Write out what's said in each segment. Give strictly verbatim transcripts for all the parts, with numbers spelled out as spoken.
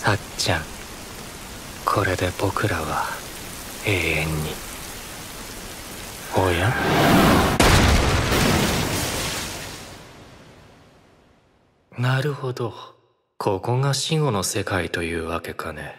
さっちゃん、これで僕らは永遠に。おや？なるほど、ここが死後の世界というわけかね。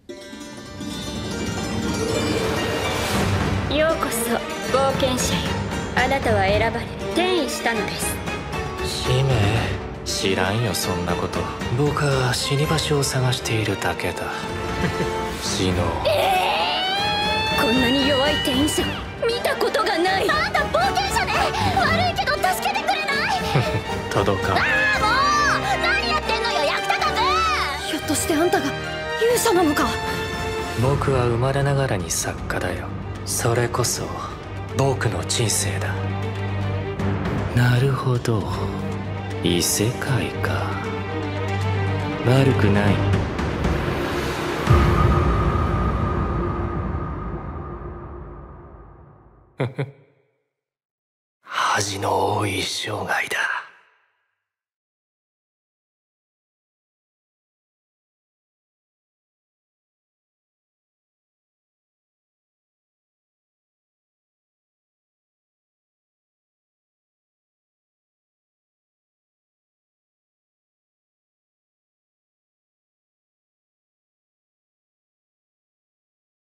ようこそ冒険者よ。あなたは選ばれ転移したのです。 使命？知らんよそんなこと。僕は死に場所を探しているだけだ。死のえー、こんなに弱い転移者見たことがない。あんた冒険者ね。悪いけど助けてくれない？ 届かん。 ああもう何やってんのよ役立たず。ひょっとしてあんたが勇者なのか？ 僕は生まれながらに作家だよ。それこそ僕の人生だ。なるほど、異世界か。悪くない。恥の多い生涯だ。